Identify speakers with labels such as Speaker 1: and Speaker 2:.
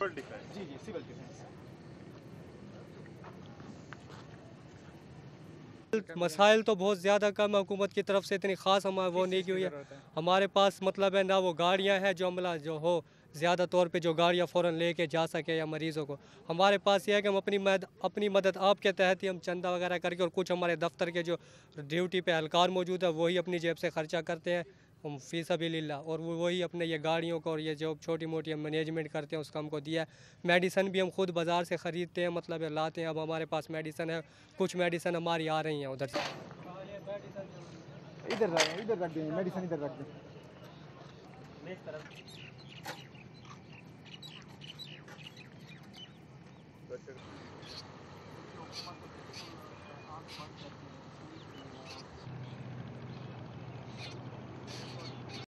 Speaker 1: Civil defence.
Speaker 2: जी जी, civil defence.
Speaker 3: मसाइल तो बहुत ज़्यादा कम है, हुकूमत की तरफ से इतनी ख़ास हम वो नहीं की हुई है। हमारे पास मतलब है ना वो गाड़ियां हैं जो अमला जो हो ज़्यादा तौर पे जो गाड़ियां फ़ौरन लेके जा सके या मरीज़ों को। हमारे पास ये है कि हम अपनी मदद आपके तहत ही हम चंदा वगैरह करके, और कुछ हमारे दफ्तर के जो ड्यूटी पे एहलकार मौजूद है वही अपनी जेब से ख़र्चा करते हैं हम फ़ी सबीलिल्लाह, और वही अपने ये गाड़ियों को और ये जो छोटी मोटी हम मैनेजमेंट करते हैं उसका हमको दिया है। मेडिसन भी हम खुद बाज़ार से ख़रीदते हैं, मतलब है लाते हैं। अब हमारे पास मेडिसन है, कुछ मेडिसन हमारी आ रही हैं उधर से।
Speaker 2: इधर रख दें, मेडिसिन इधर रख दें।
Speaker 1: बस